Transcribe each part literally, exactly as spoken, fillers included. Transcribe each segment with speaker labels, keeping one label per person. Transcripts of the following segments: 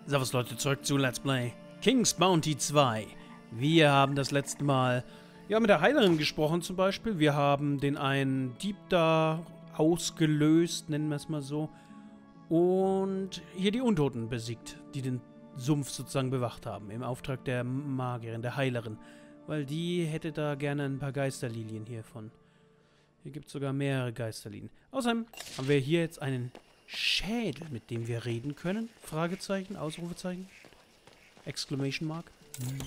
Speaker 1: Servus Leute, zurück zu Let's Play King's Bounty zwei. Wir haben das letzte Mal ja mit der Heilerin gesprochen zum Beispiel. Wir haben den einen Dieb da ausgelöst, nennen wir es mal so. Und hier die Untoten besiegt, die den Sumpf sozusagen bewacht haben. Im Auftrag der Magierin, der Heilerin. Weil die hätte da gerne ein paar Geisterlilien hiervon. Hier gibt es sogar mehrere Geisterlilien. Außerdem haben wir hier jetzt einen Schädel, mit dem wir reden können. Fragezeichen, Ausrufezeichen. Exclamation Mark. Hm.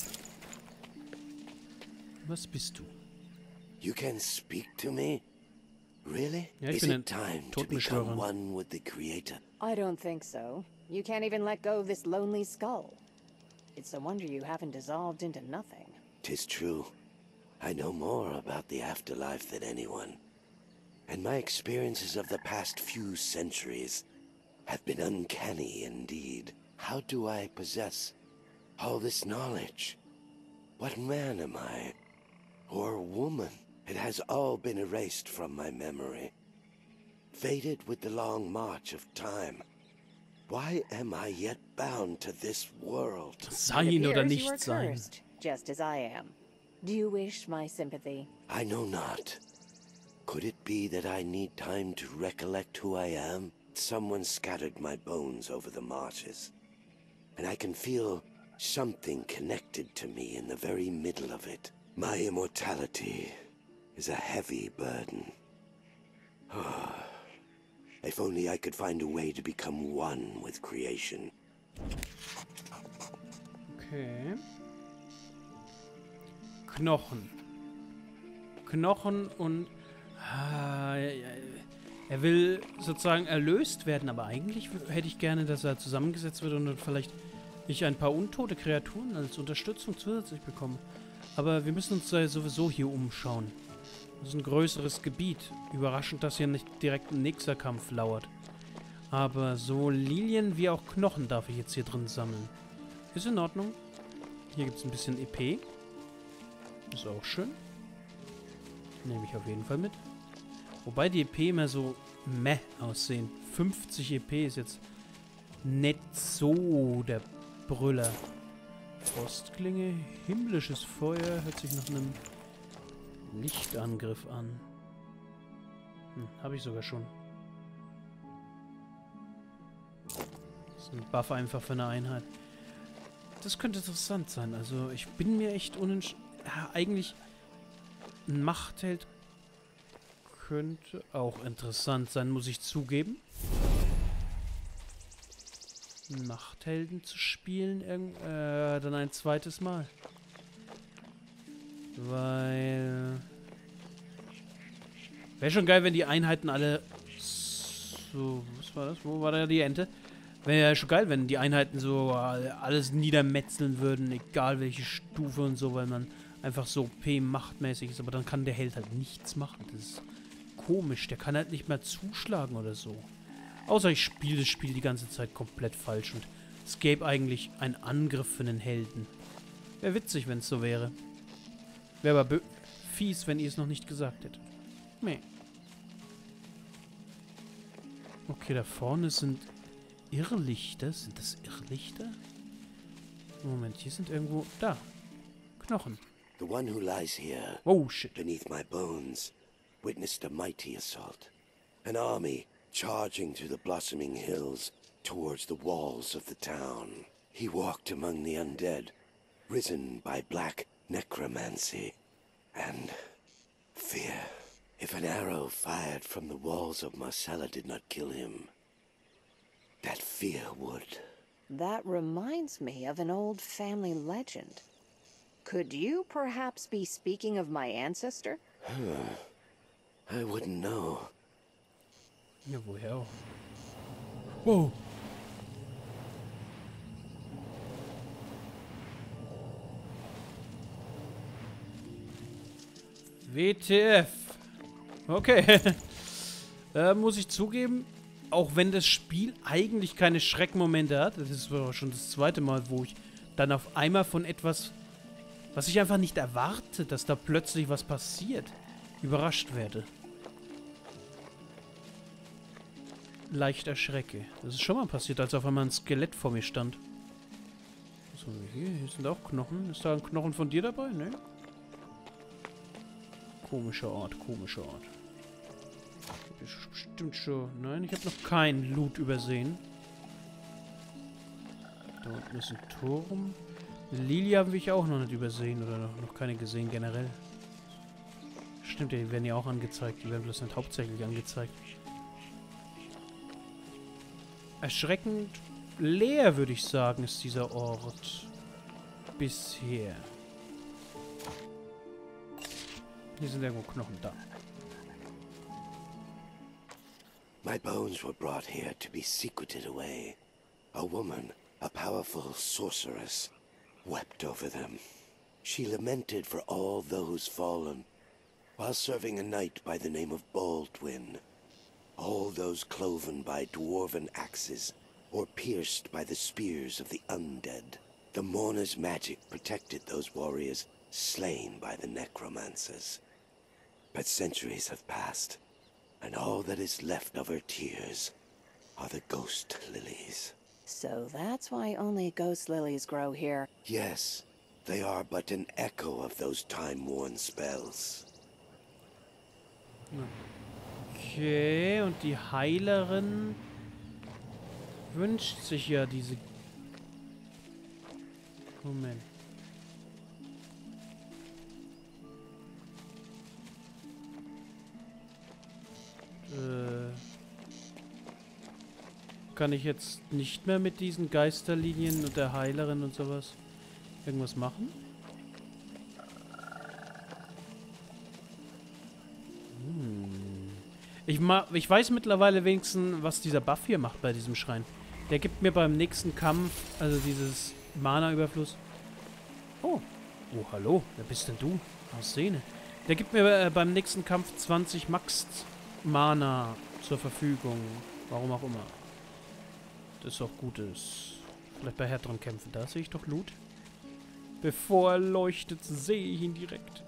Speaker 1: Was bist du?
Speaker 2: You can speak to me? Really?
Speaker 1: Ja, ich
Speaker 2: Is
Speaker 1: bin ein
Speaker 2: it time to become
Speaker 1: Totenbeschwörer.
Speaker 2: one with the Creator?
Speaker 3: I don't think so. You can't even let go of this lonely skull. It's a wonder you haven't dissolved into nothing.
Speaker 2: 'Tis true. I know more about the afterlife than anyone. And my experiences of the past few centuries have been uncanny indeed. How do I possess all this knowledge? What man am I? Or woman? It has all been erased from my memory. Faded with the long march of time. Why am I yet bound to this world?
Speaker 1: Sein oder
Speaker 3: appears you are
Speaker 1: nicht sein.
Speaker 3: cursed, just as I am. Do you wish my sympathy?
Speaker 2: I know not. Could it be that I need time to recollect who I am? Someone scattered my bones over the marshes, and I can feel something connected to me in the very middle of it. My immortality is a heavy burden. If only I could find a way to become one with creation.
Speaker 1: Okay. Knochen. Knochen und... Ah, er will sozusagen erlöst werden, aber eigentlich hätte ich gerne, dass er zusammengesetzt wird und dann vielleicht ich ein paar untote Kreaturen als Unterstützung zusätzlich bekomme. Aber wir müssen uns da sowieso hier umschauen. Das ist ein größeres Gebiet. Überraschend, dass hier nicht direkt ein nächster Kampf lauert. Aber so Lilien wie auch Knochen darf ich jetzt hier drin sammeln. Ist in Ordnung. Hier gibt es ein bisschen E P. Ist auch schön. Nehme ich auf jeden Fall mit. Wobei die E P immer so meh aussehen. fünfzig E P ist jetzt nicht so der Brüller. Frostklinge, himmlisches Feuer, hört sich nach einem Lichtangriff an. Hm, habe ich sogar schon. Das ist ein Buff einfach für eine Einheit. Das könnte interessant sein. Also ich bin mir echt unentschlossen. Ja, eigentlich ein Machtheld könnte auch interessant sein, muss ich zugeben. Einen Machthelden zu spielen, äh, dann ein zweites Mal. Weil... Wäre schon geil, wenn die Einheiten alle... So, was war das? Wo war da die Ente? Wäre ja schon geil, wenn die Einheiten so alles niedermetzeln würden, egal welche Stufe und so, weil man einfach so P-machtmäßig ist. Aber dann kann der Held halt nichts machen. Das ist komisch. Der kann halt nicht mehr zuschlagen oder so. Außer ich spiele das Spiel die ganze Zeit komplett falsch und es gäbe eigentlich einen Angriff für einen Helden. Wäre witzig, wenn es so wäre. Wäre aber fies, wenn ihr es noch nicht gesagt hättet. Nee. Okay, da vorne sind Irrlichter. Sind das Irrlichter? Moment, hier sind irgendwo... Da. Knochen.
Speaker 2: The one who lies here,
Speaker 1: Oh, shit.
Speaker 2: beneath my bones, witnessed a mighty assault. An army charging through the blossoming hills towards the walls of the town. He walked among the undead, risen by black necromancy and fear. If an arrow fired from the walls of Marcella did not kill him, that fear would.
Speaker 3: That reminds me of an old family legend. Could you perhaps be speaking of my ancestor?
Speaker 2: I wouldn't know.
Speaker 1: Ja, woher auch? Wow. W T F. Okay. äh, muss ich zugeben, auch wenn das Spiel eigentlich keine Schreckmomente hat, das ist schon das zweite Mal, wo ich dann auf einmal von etwas, was ich einfach nicht erwarte, dass da plötzlich was passiert, überrascht werde. leicht erschrecke. Das ist schon mal passiert, als auf einmal ein Skelett vor mir stand. Was haben wir hier? Hier sind auch Knochen. Ist da ein Knochen von dir dabei? Ne? Komischer Ort, komischer Ort. Ist bestimmt schon... Nein, ich habe noch keinen Loot übersehen. Da unten ist ein Turm. Eine Lilie haben wir auch noch nicht übersehen. Oder noch, noch keine gesehen generell. Stimmt, die werden ja auch angezeigt. Die werden bloß nicht hauptsächlich angezeigt. Erschreckend leer, würde ich sagen, ist dieser Ort. Bisher. Hier sind irgendwo Knochen da.
Speaker 2: My bones were brought here to be secreted away. A woman, a powerful sorceress, wept over them. She lamented for all those fallen, while serving a knight by the name of Baldwin. All those cloven by dwarven axes, or pierced by the spears of the undead. The mourner's magic protected those warriors slain by the necromancers. But centuries have passed, and all that is left of her tears are the ghost lilies.
Speaker 3: So that's why only ghost lilies grow here.
Speaker 2: Yes, they are but an echo of those time-worn spells.
Speaker 1: Okay, und die Heilerin wünscht sich ja diese... Moment. Äh... Kann ich jetzt nicht mehr mit diesen Geisterlinien und der Heilerin und sowas irgendwas machen? Hm. Ich, ma ich weiß mittlerweile wenigstens, was dieser Buff hier macht bei diesem Schrein. Der gibt mir beim nächsten Kampf, also dieses Mana-Überfluss. Oh. Oh, hallo. Wer bist denn du? Aus Szene. Der gibt mir äh, beim nächsten Kampf zwanzig Max-Mana zur Verfügung. Warum auch immer. Das ist auch Gutes. Vielleicht bei härteren Kämpfen. Da sehe ich doch Loot. Bevor er leuchtet, sehe ich ihn direkt.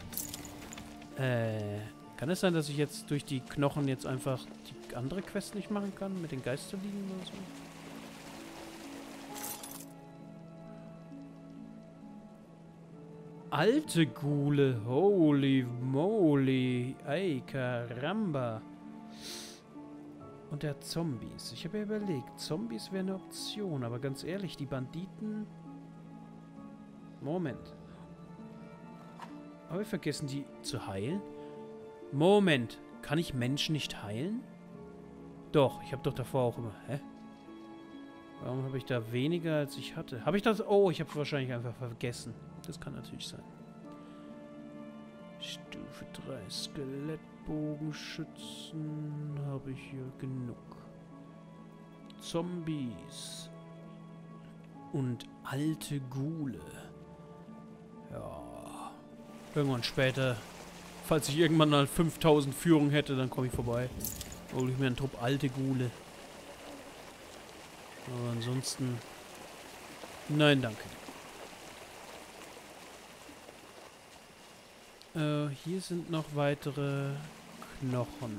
Speaker 1: Äh, kann es sein, dass ich jetzt durch die Knochen jetzt einfach die andere Quest nicht machen kann? Mit den Geisterlinien oder so? Alte Ghule. Holy moly. Ey, caramba. Und der Zombies. Ich habe ja überlegt, Zombies wäre eine Option, aber ganz ehrlich, die Banditen... Moment. Habe ich vergessen, die zu heilen? Moment. Kann ich Menschen nicht heilen? Doch, ich habe doch davor auch immer... Hä? Warum habe ich da weniger, als ich hatte? Habe ich das... Oh, ich habe wahrscheinlich einfach vergessen. Das kann natürlich sein. Stufe drei. Skelettbogenschützen habe ich hier genug. Zombies. Und alte Ghule. Ja. Irgendwann später, falls ich irgendwann mal fünftausend Führung hätte, dann komme ich vorbei. Hol ich mir einen Trupp alte Ghule. Aber ansonsten... Nein, danke. Äh, hier sind noch weitere Knochen.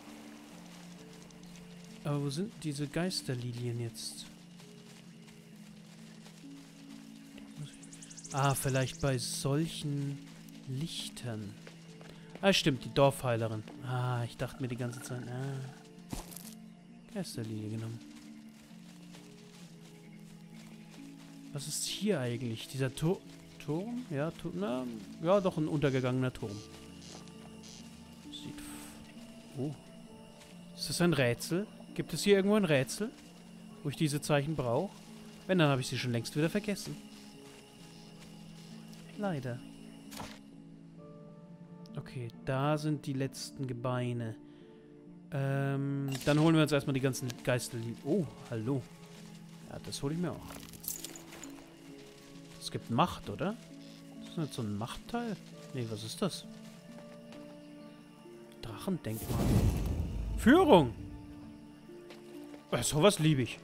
Speaker 1: Aber wo sind diese Geisterlilien jetzt? Ah, vielleicht bei solchen Lichtern. Ah, stimmt, die Dorfheilerin. Ah, ich dachte mir die ganze Zeit, ah. Geisterlilie genommen. Was ist hier eigentlich? Dieser Turm? Turm? Ja, Turm, na, ja, doch ein untergegangener Turm. Sieht... Oh. Ist das ein Rätsel? Gibt es hier irgendwo ein Rätsel, wo ich diese Zeichen brauche? Wenn, dann habe ich sie schon längst wieder vergessen. Leider. Okay, da sind die letzten Gebeine. Ähm, dann holen wir uns erstmal die ganzen Geisterlinien. Oh, hallo. Ja, das hole ich mir auch. Es gibt Macht, oder? Ist das nicht so ein Machtteil? Nee, was ist das? Drachendenkmal. Führung! Ja, sowas liebe ich.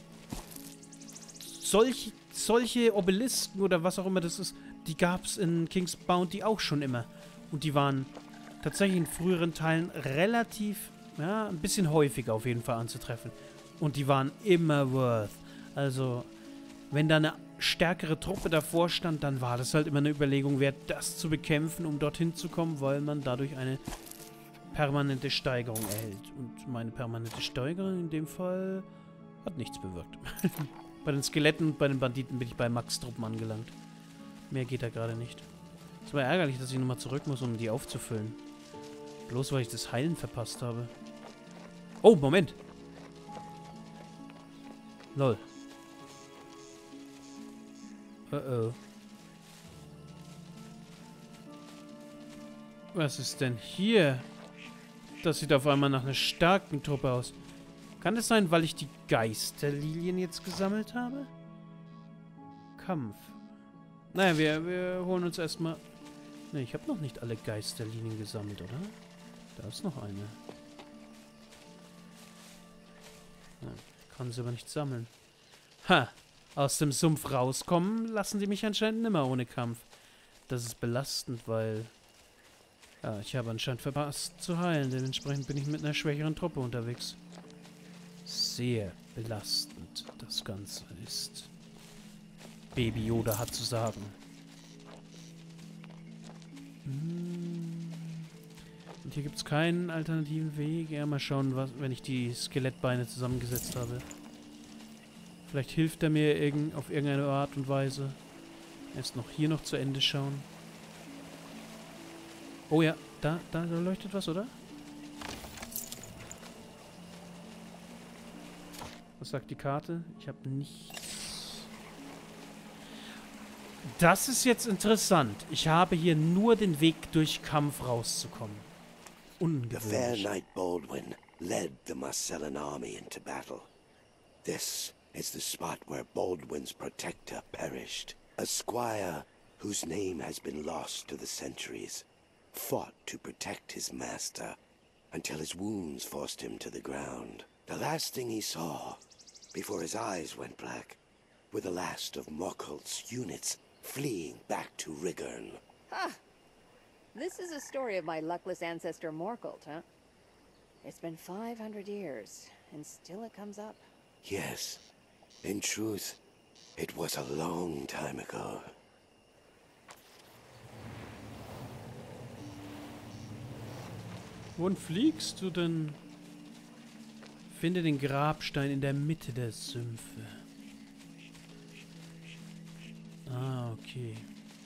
Speaker 1: Solch, solche Obelisken oder was auch immer das ist, die gab es in King's Bounty auch schon immer. Und die waren tatsächlich in früheren Teilen relativ ja, ein bisschen häufiger auf jeden Fall anzutreffen. Und die waren immer worth. Also, wenn da eine stärkere Truppe davor stand, dann war das halt immer eine Überlegung wert, das zu bekämpfen, um dorthin zu kommen, weil man dadurch eine permanente Steigerung erhält. Und meine permanente Steigerung in dem Fall hat nichts bewirkt. Bei den Skeletten und bei den Banditen bin ich bei Max-Truppen angelangt. Mehr geht da gerade nicht. Es war ärgerlich, dass ich nochmal zurück muss, um die aufzufüllen. Bloß weil ich das Heilen verpasst habe. Oh, Moment! Lol. Uh oh. Was ist denn hier? Das sieht auf einmal nach einer starken Truppe aus. Kann es sein, weil ich die Geisterlilien jetzt gesammelt habe? Kampf. Naja, wir, wir holen uns erstmal... Ne, ich habe noch nicht alle Geisterlinien gesammelt, oder? Da ist noch eine. Ja, kann sie aber nicht sammeln. Ha! Aus dem Sumpf rauskommen lassen die mich anscheinend nimmer ohne Kampf. Das ist belastend, weil... Ja, ich habe anscheinend verpasst zu heilen. Dementsprechend bin ich mit einer schwächeren Truppe unterwegs. Sehr belastend das Ganze ist. Baby Yoda hat zu sagen. Und hier gibt es keinen alternativen Weg. Ja, mal schauen, was, wenn ich die Skelettbeine zusammengesetzt habe. Vielleicht hilft er mir irgend, auf irgendeine Art und Weise. Erst noch hier noch zu Ende schauen. Oh ja, da, da, da leuchtet was, oder? Was sagt die Karte? Ich habe nichts. Das ist jetzt interessant. Ich habe hier nur den Weg durch Kampf rauszukommen.
Speaker 2: The fair
Speaker 1: Ungewöhnlich.
Speaker 2: knight Baldwin led the Marcellan army into battle. This is the spot where Baldwin's protector perished. A squire whose name has been lost to the centuries fought to protect his master until his wounds forced him to the ground. The last thing he saw, before his eyes went black, were the last of Morkult's units fleeing back to Rigurn.
Speaker 3: Ha! This is a story of my luckless ancestor Morkult, huh? It's been five hundred years, and still it comes up.
Speaker 2: Yes, in truth, it was a long time ago.
Speaker 1: Wohin fliegst du denn? Finde den Grabstein in der Mitte der Sümpfe. Ah, okay.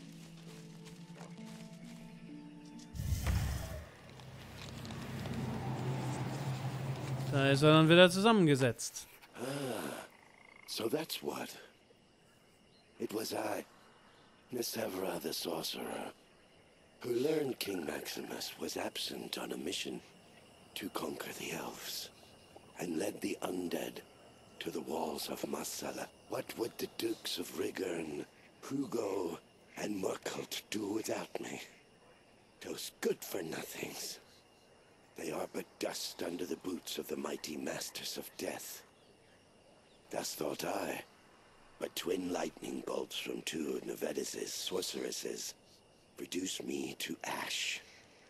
Speaker 1: Da ist er dann wieder zusammengesetzt.
Speaker 2: So that's what. It was I, Nisevra the Sorcerer, who learned King Maximus was absent on a mission to conquer the elves, and led the undead to the walls of Marcella. What would the Dukes of Rigurn, Hugo, and Morkult do without me? Those good-for-nothings. They are but dust under the boots of the mighty masters of death. Thus thought I, but twin lightning bolts from two of Nevedis' sorceresses reduce me to ash.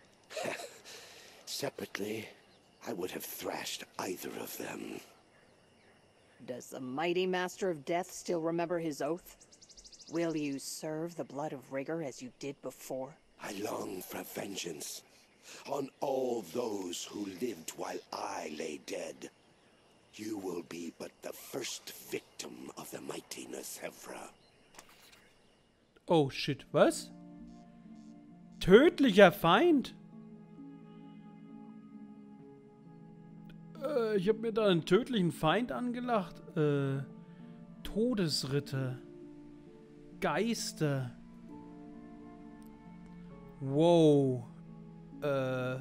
Speaker 2: Separately, I would have thrashed either of them.
Speaker 3: Does the mighty Master of Death still remember his oath? Will you serve the blood of rigor as you did before?
Speaker 2: I long for vengeance on all those who lived while I lay dead. You will be but the first victim of the mighty Nisevra.
Speaker 1: Oh shit, was? Tödlicher Feind? Äh, ich habe mir da einen tödlichen Feind angelacht. Äh, Todesritter. Geister. Wow. Äh.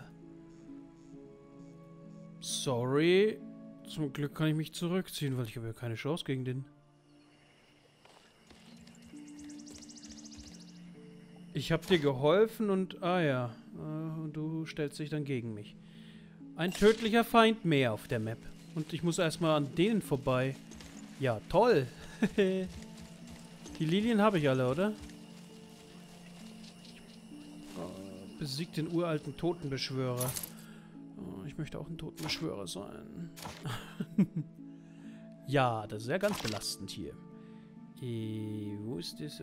Speaker 1: Sorry. Zum Glück kann ich mich zurückziehen, weil ich habe ja keine Chance gegen den. Ich habe dir geholfen und... Ah ja. Äh, und du stellst dich dann gegen mich. Ein tödlicher Feind mehr auf der Map. Und ich muss erstmal an denen vorbei. Ja, toll. Die Lilien habe ich alle, oder? Oh, besiegt den uralten Totenbeschwörer. Oh, ich möchte auch ein Totenbeschwörer sein. Ja, das ist ja ganz belastend hier. E, wo ist das?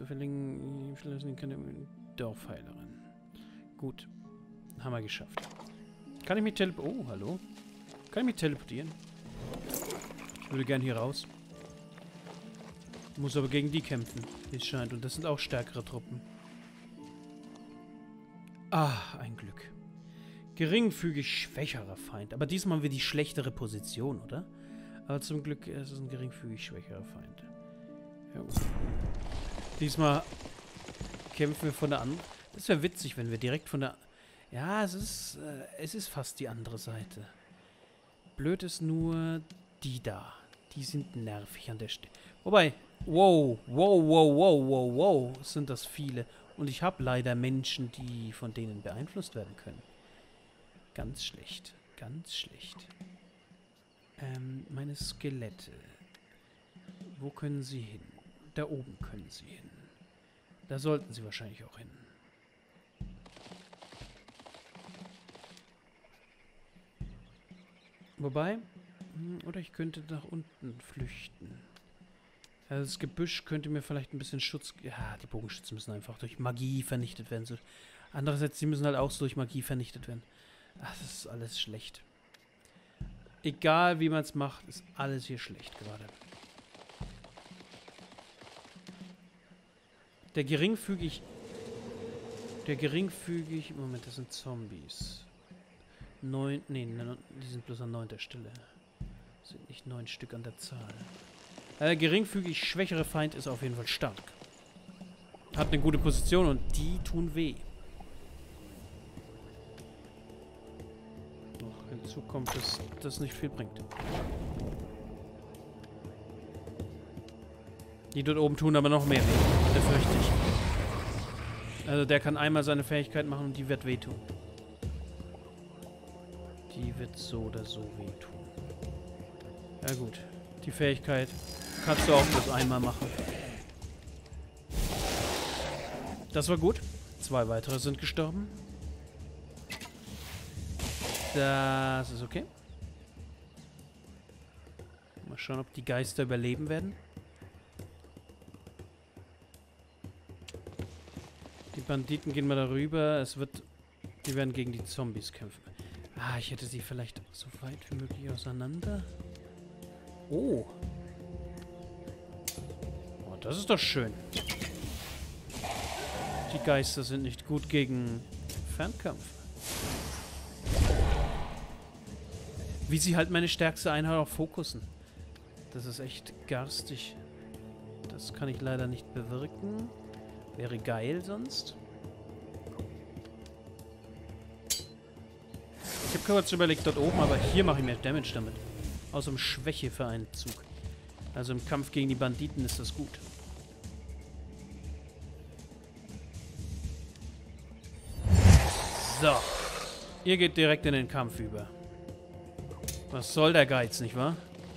Speaker 1: Dorfheilerin. Gut. Haben wir geschafft. Kann ich mich teleportieren? Oh, hallo. Kann ich mich teleportieren? Ich würde gern hier raus. Muss aber gegen die kämpfen, wie es scheint. Und das sind auch stärkere Truppen. Ah, ein Glück. Geringfügig schwächerer Feind. Aber diesmal haben wir die schlechtere Position, oder? Aber zum Glück ist es ein geringfügig schwächerer Feind. Ja, gut. Diesmal kämpfen wir von der anderen. Das wäre witzig, wenn wir direkt von der... Ja, es ist, äh, es ist fast die andere Seite. Blöd ist nur die da. Die sind nervig an der Stelle. Wobei, wow, wow, wow, wow, wow, wow, sind das viele. Und ich habe leider Menschen, die von denen beeinflusst werden können. Ganz schlecht, ganz schlecht. Ähm, meine Skelette. Wo können sie hin? Da oben können sie hin. Da sollten sie wahrscheinlich auch hin. Wobei, oder ich könnte nach unten flüchten. Also das Gebüsch könnte mir vielleicht ein bisschen Schutz... Ja, die Bogenschützen müssen einfach durch Magie vernichtet werden. So. Andererseits, die müssen halt auch durch Magie vernichtet werden. Ach, das ist alles schlecht. Egal, wie man es macht, ist alles hier schlecht gerade. Der geringfügig... Der geringfügig... Moment, das sind Zombies. Neun... Nee, die sind bloß an neunter Stelle. Das sind nicht neun Stück an der Zahl. Der geringfügig schwächere Feind ist auf jeden Fall stark. Hat eine gute Position und die tun weh. Noch hinzu kommt, dass das nicht viel bringt. Die dort oben tun aber noch mehr weh. Das fürchte ich. Also der kann einmal seine Fähigkeit machen und die wird wehtun. Die wird so oder so wehtun. Ja gut. Die Fähigkeit kannst du auch bloß einmal machen. Das war gut. Zwei weitere sind gestorben. Das ist okay. Mal schauen, ob die Geister überleben werden. Die Banditen gehen mal darüber. Es wird... Die werden gegen die Zombies kämpfen. Ah, ich hätte sie vielleicht so weit wie möglich auseinander. Oh. Oh, das ist doch schön. Die Geister sind nicht gut gegen Fernkampf. Wie sie halt meine stärkste Einheit auch fokussen. Das ist echt garstig. Das kann ich leider nicht bewirken. Wäre geil sonst. Ich habe kurz überlegt dort oben, aber hier mache ich mehr Damage damit. Aus dem Schwächevereinzug. Also im Kampf gegen die Banditen ist das gut. So. Ihr geht direkt in den Kampf über. Was soll der Geiz, nicht wahr?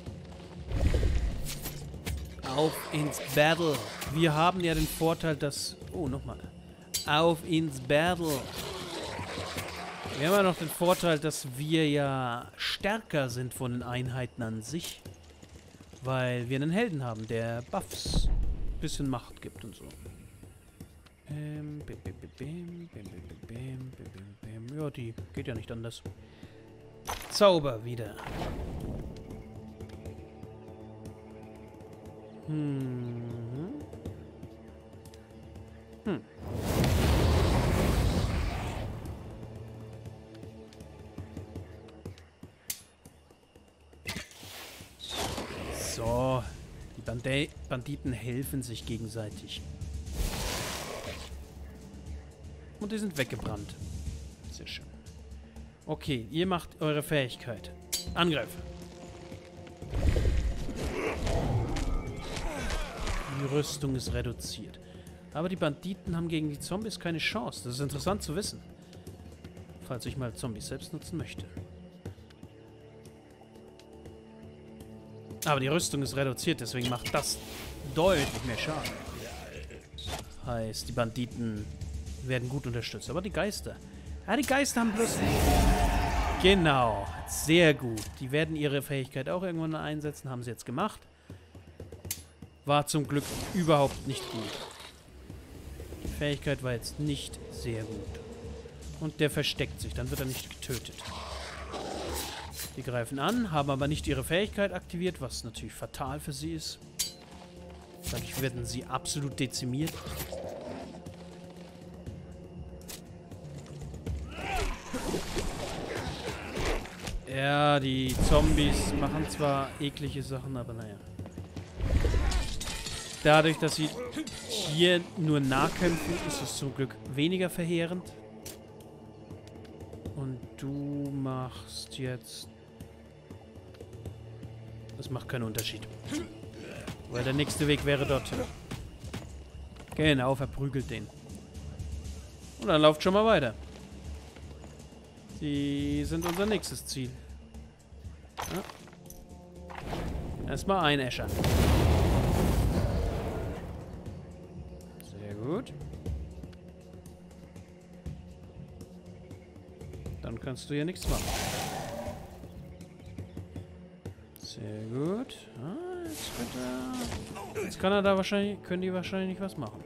Speaker 1: Auf ins Battle. Wir haben ja den Vorteil, dass... Oh, nochmal. Auf ins Battle. Wir haben ja noch den Vorteil, dass wir ja stärker sind von den Einheiten an sich. Weil wir einen Helden haben, der Buffs ein bisschen Macht gibt und so. Ähm, bim, bim, bim, bim, bim, bim, bim, bim, bim. Ja, die geht ja nicht anders. Zauber wieder. Hm. Hm. So. Die Bande- Banditen helfen sich gegenseitig. Und die sind weggebrannt. Sehr schön. Okay, ihr macht eure Fähigkeit. Angreifen. Die Rüstung ist reduziert. Aber die Banditen haben gegen die Zombies keine Chance. Das ist interessant zu wissen. Falls ich mal Zombies selbst nutzen möchte. Aber die Rüstung ist reduziert, deswegen macht das deutlich mehr Schaden. Heißt, die Banditen werden gut unterstützt. Aber die Geister... Ja, die Geister haben bloß... Genau. Sehr gut. Die werden ihre Fähigkeit auch irgendwann einsetzen. Haben sie jetzt gemacht. War zum Glück überhaupt nicht gut. Die Fähigkeit war jetzt nicht sehr gut. Und der versteckt sich. Dann wird er nicht getötet. Die greifen an, haben aber nicht ihre Fähigkeit aktiviert, was natürlich fatal für sie ist. Dadurch werden sie absolut dezimiert. Ja, die Zombies machen zwar eklige Sachen, aber naja. Dadurch, dass sie hier nur nahkämpfen, ist es zum Glück weniger verheerend. Und du machst jetzt... Das macht keinen Unterschied. Weil der nächste Weg wäre dort. Genau, verprügelt den. Und dann lauft schon mal weiter. Die sind unser nächstes Ziel. Ja. Erstmal einäschern. Sehr gut. Dann kannst du hier nichts machen. Sehr gut. Ah, jetzt, er, jetzt kann er da wahrscheinlich, können die wahrscheinlich was machen.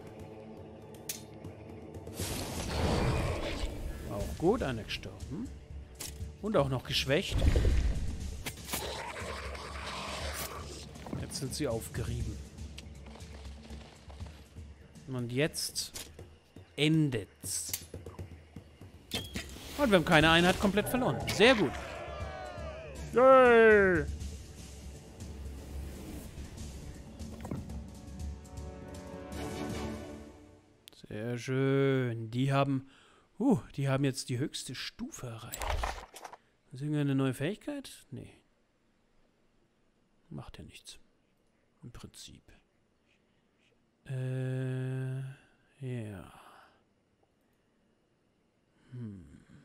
Speaker 1: Auch gut, einer gestorben. Und auch noch geschwächt. Jetzt sind sie aufgerieben. Und jetzt endet's. Und wir haben keine Einheit komplett verloren. Sehr gut. Yay! Sehr schön. Die haben... Uh, die haben jetzt die höchste Stufe erreicht. Ist irgendeine neue Fähigkeit? Nee. Macht ja nichts. Im Prinzip. Äh... Ja. Hm.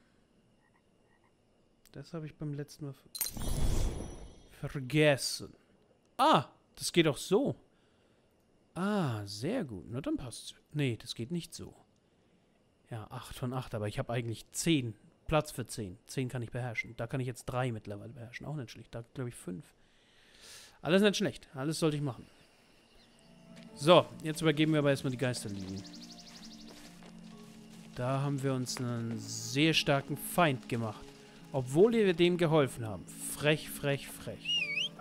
Speaker 1: Das habe ich beim letzten Mal ver vergessen. Ah, das geht auch so. Ah, sehr gut. Na, dann passt's. Nee, das geht nicht so. Ja, acht von acht, aber ich habe eigentlich zehn. Platz für zehn. zehn kann ich beherrschen. Da kann ich jetzt drei mittlerweile beherrschen. Auch nicht schlecht. Da glaube ich fünf. Alles nicht schlecht. Alles sollte ich machen. So, jetzt übergeben wir aber erstmal die Geisterlinien. Da haben wir uns einen sehr starken Feind gemacht. Obwohl wir dem geholfen haben. Frech, frech, frech.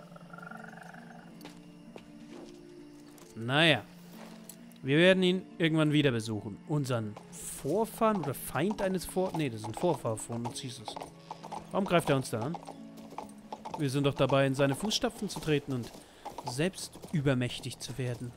Speaker 1: Naja. Wir werden ihn irgendwann wieder besuchen. Unseren Vorfahren oder Feind eines Vor... Ne, das ist ein Vorfahr von uns, hieß es. Warum greift er uns da an? Wir sind doch dabei, in seine Fußstapfen zu treten und selbst übermächtig zu werden.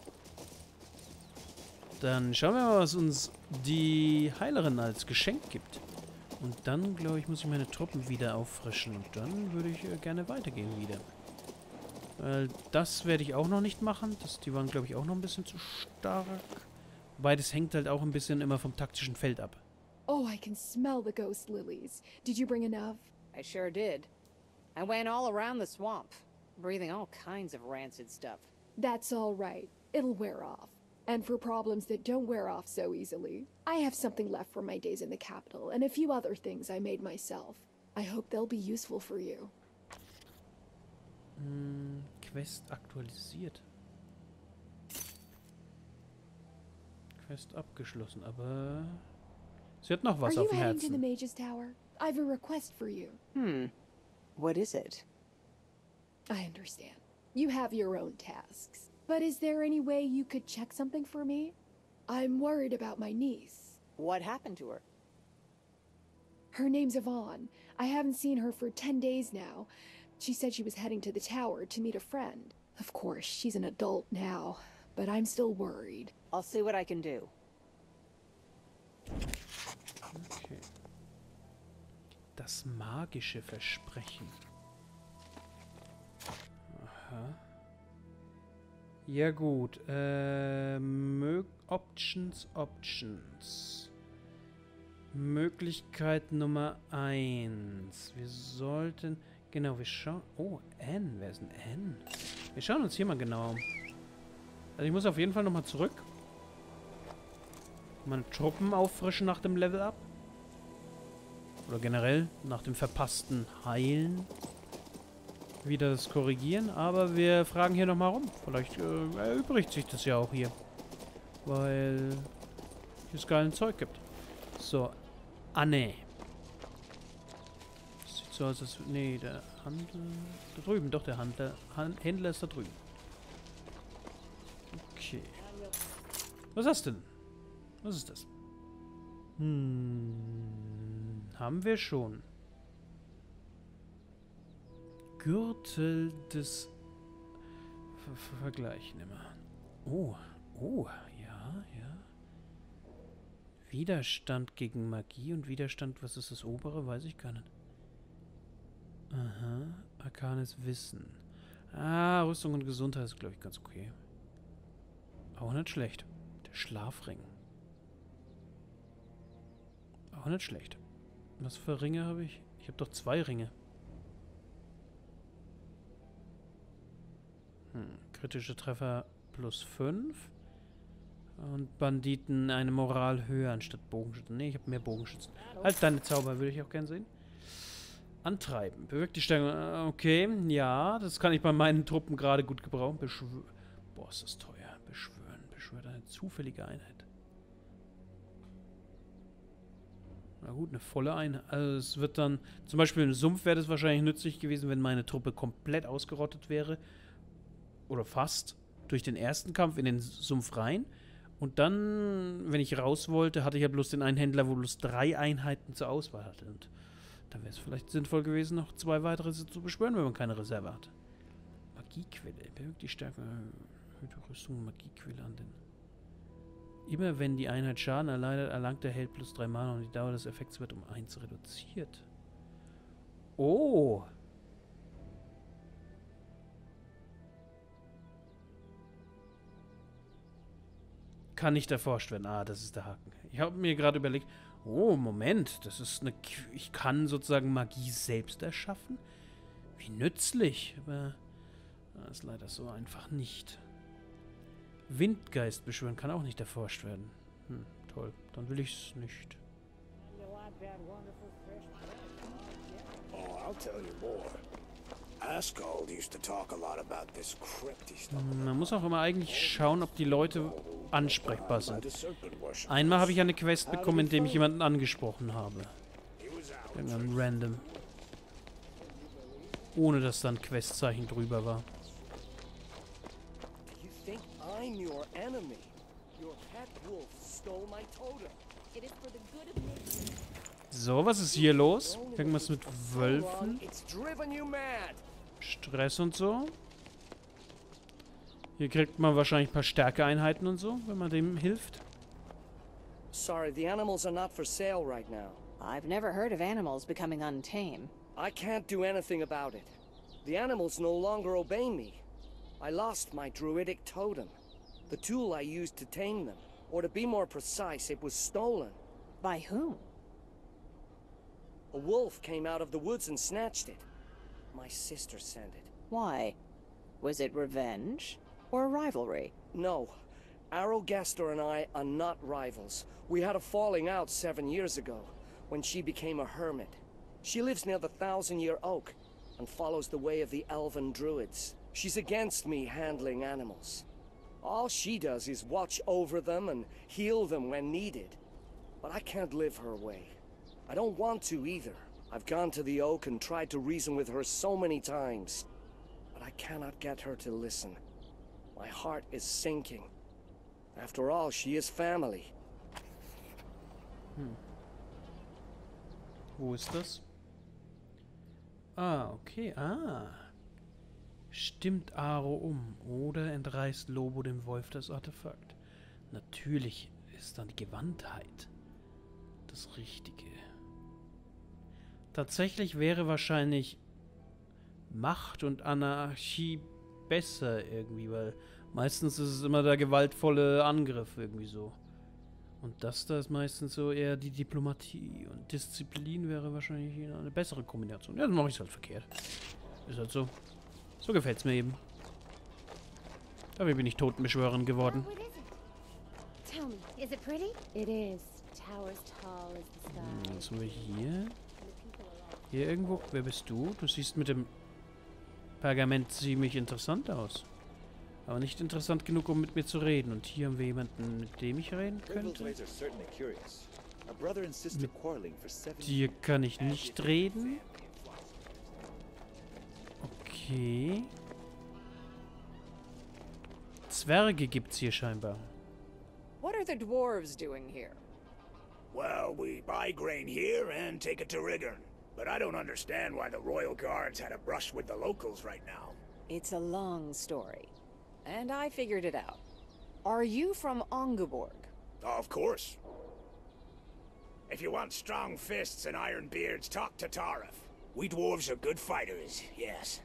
Speaker 1: Dann schauen wir mal, was uns die Heilerin als Geschenk gibt. Und dann, glaube ich, muss ich meine Truppen wieder auffrischen. Und dann würde ich äh, gerne weitergehen wieder. Weil das werde ich auch noch nicht machen. Das, die waren, glaube ich, auch noch ein bisschen zu stark. Wobei, das hängt halt auch ein bisschen immer vom taktischen Feld ab.
Speaker 4: Oh, I can smell the ghost lilies. Did you bring enough?
Speaker 3: I sure did. I went all around the swamp, breathing all kinds of rancid stuff.
Speaker 4: That's all right. It'll wear off. And for problems that don't wear off so easily, I have something left from my days in the capital and a few other things I made myself. I hope they'll be useful for you.
Speaker 1: Hm, Quest aktualisiert. Quest abgeschlossen, aber sie hat noch was
Speaker 4: Are
Speaker 1: auf
Speaker 4: you
Speaker 1: dem
Speaker 4: heading to the
Speaker 1: Herzen.
Speaker 4: Mage's Tower? I've a request for you.
Speaker 3: Hmm. What is it?
Speaker 4: I understand. You have your own tasks. But is there any way you could check something for me? I'm worried about my niece.
Speaker 3: What happened to her?
Speaker 4: Her name's Yvonne. I haven't seen her for ten days now. She said she was heading to the tower to meet a friend. Of course, she's an adult now, but I'm still worried.
Speaker 3: I'll see what I can do.
Speaker 1: Okay. Das magische Versprechen. Aha. Ja gut. Äh, Mö Options, Options. Möglichkeit Nummer eins. Wir sollten... Genau, wir schauen... Oh, N. Wer ist denn N? Wir schauen uns hier mal genau um. Also ich muss auf jeden Fall nochmal zurück. Meine Truppen auffrischen nach dem Level Up. Oder generell nach dem verpassten Heilen wieder das korrigieren. Aber wir fragen hier nochmal rum. Vielleicht äh, erübrigt sich das ja auch hier. Weil es geilen Zeug gibt. So. Anne. Sieht so aus, als... Nee, der Handel... Da drüben, doch, der Handler, Han Händler ist da drüben. Okay. Was hast du denn? Was ist das? Hm... Haben wir schon. Gürtel des... Ver Ver Vergleichen immer. Oh, oh, ja, ja. Widerstand gegen Magie und Widerstand, was ist das obere? Weiß ich gar nicht. Aha, arkanes Wissen. Ah, Rüstung und Gesundheit ist, glaube ich, ganz okay. Auch nicht schlecht. Der Schlafring. Auch nicht schlecht. Was für Ringe habe ich? Ich habe doch zwei Ringe. Hm, kritische Treffer plus fünf. Und Banditen eine Moral höher anstatt Bogenschützen. Ne, ich habe mehr Bogenschützen. Halt deine Zauber, würde ich auch gern sehen. Antreiben. Bewirkt die Stärke. Okay, ja, das kann ich bei meinen Truppen gerade gut gebrauchen. Beschwören. Boah, ist das teuer. Beschwören. Beschwört eine zufällige Einheit. Na gut, eine volle Einheit. Also es wird dann, zum Beispiel im Sumpf wäre das wahrscheinlich nützlich gewesen, wenn meine Truppe komplett ausgerottet wäre. Oder fast. Durch den ersten Kampf in den Sumpf rein. Und dann, wenn ich raus wollte, hatte ich ja bloß den einen Händler, wo bloß drei Einheiten zur Auswahl hatte. Und dann wäre es vielleicht sinnvoll gewesen, noch zwei weitere zu beschwören, wenn man keine Reserve hat. Magiequelle. Bewirkt die Stärke. Erhöhte Rüstung, Magiequelle an den... Immer wenn die Einheit Schaden erleidet, erlangt der Held plus drei Mana und die Dauer des Effekts wird um eins reduziert. Oh! Kann nicht erforscht werden. Ah, das ist der Haken. Ich habe mir gerade überlegt, oh, Moment, das ist eine... Q ich kann sozusagen Magie selbst erschaffen? Wie nützlich. Aber das ist leider so einfach nicht. Windgeist beschwören kann auch nicht erforscht werden. Hm, toll. Dann will ich es nicht.
Speaker 5: Oh, I'll tell you more. Asgold used to talk a lot about this crypty stuff.
Speaker 1: Man muss auch immer eigentlich schauen, ob die Leute ansprechbar sind. Einmal habe ich eine Quest bekommen, indem ich jemanden angesprochen habe. Irgendein Random. Ohne dass dann Questzeichen drüber war.
Speaker 6: I'm your enemy. Your pet wolf stole my totem. It is for the good of nature.
Speaker 1: So, was ist hier los? Irgendwas mit Wölfen?
Speaker 6: It's driven you mad.
Speaker 1: Stress und so. Hier kriegt man wahrscheinlich ein paar Stärkeeinheiten und so, wenn man dem hilft.
Speaker 6: Sorry, the animals are not for sale right now.
Speaker 3: I've never heard of animals becoming untamed.
Speaker 6: I can't do anything about it. The animals no longer obey me. I lost my druidic totem. The tool I used to tame them. Or to be more precise, it was stolen.
Speaker 3: By whom?
Speaker 6: A wolf came out of the woods and snatched it. My sister sent it.
Speaker 3: Why? Was it revenge? Or a rivalry?
Speaker 6: No. Arrogaster and I are not rivals. We had a falling out seven years ago, when she became a hermit. She lives near the Thousand Year Oak, and follows the way of the Elven Druids. She's against me handling animals. All she does is watch over them and heal them when needed. But I can't live her way. I don't want to either. I've gone to the Oak and tried to reason with her so many times. But I cannot get her to listen. My heart is sinking. After all, she is family.
Speaker 1: Hm. Wo ist das? Ah, okay. Ah. Stimmt Aro um oder entreißt Lobo dem Wolf das Artefakt. Natürlich ist dann die Gewandtheit das Richtige. Tatsächlich wäre wahrscheinlich Macht und Anarchie besser irgendwie, weil meistens ist es immer der gewaltvolle Angriff irgendwie so. Und das da ist meistens so eher die Diplomatie. Und Disziplin wäre wahrscheinlich eine bessere Kombination. Ja, dann mache ich es halt verkehrt. Ist halt so. So gefällt's mir eben. Dafür bin ich Totenbeschwörerin geworden.
Speaker 7: Oh, what is it? Tell me, is it pretty? It is. Towers tall as the sky.
Speaker 1: Was haben wir hier? Hier irgendwo. Wer bist du? Du siehst mit dem Pergament ziemlich interessant aus. Aber nicht interessant genug, um mit mir zu reden. Und hier haben wir jemanden, mit dem ich reden könnte. Mit dir kann ich nicht reden. Okay. Zwerge gibt's hier scheinbar.
Speaker 3: What are the dwarves doing here?
Speaker 5: Well, we buy grain here and take it to Riggern. But I don't understand why the Royal Guards had a brush with the locals right now.
Speaker 3: It's a long story. And I figured it out. Are you from Ongeborg?
Speaker 5: Of course. If you want strong fists and iron beards, talk to Tarif. We dwarves are good fighters, yes.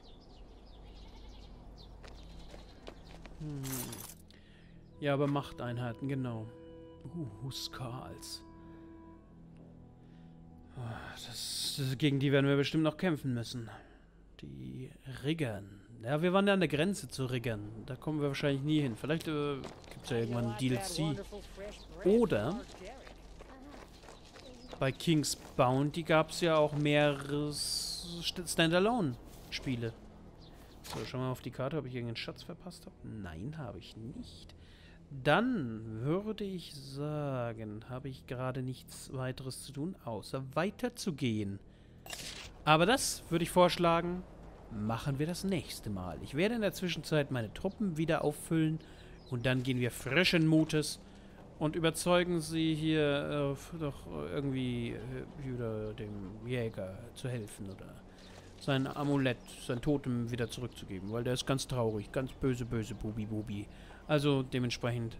Speaker 1: Hm. Ja, aber Machteinheiten, genau. Uh, Huskarls. Das, das, gegen die werden wir bestimmt noch kämpfen müssen. Die Riggern. Ja, wir waren ja an der Grenze zu Riggern. Da kommen wir wahrscheinlich nie hin. Vielleicht äh, gibt es ja irgendwann ein D L C. Oder bei King's Bounty gab es ja auch mehrere Standalone-Spiele. So, schauen wir mal auf die Karte, ob ich irgendeinen Schatz verpasst habe. Nein, habe ich nicht. Dann würde ich sagen, habe ich gerade nichts weiteres zu tun, außer weiterzugehen. Aber das würde ich vorschlagen, machen wir das nächste Mal. Ich werde in der Zwischenzeit meine Truppen wieder auffüllen und dann gehen wir frischen Mutes und überzeugen sie hier äh, doch irgendwie äh, wieder dem Jäger zu helfen oder sein Amulett, sein Totem wieder zurückzugeben, weil der ist ganz traurig, ganz böse, böse Bubi Bubi. Also dementsprechend,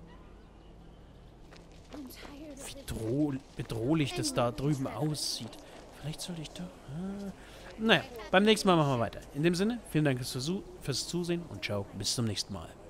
Speaker 1: wie droh bedrohlich das da drüben aussieht. Vielleicht sollte ich doch... Äh, naja, beim nächsten Mal machen wir weiter. In dem Sinne, vielen Dank fürs Zusehen und ciao, bis zum nächsten Mal.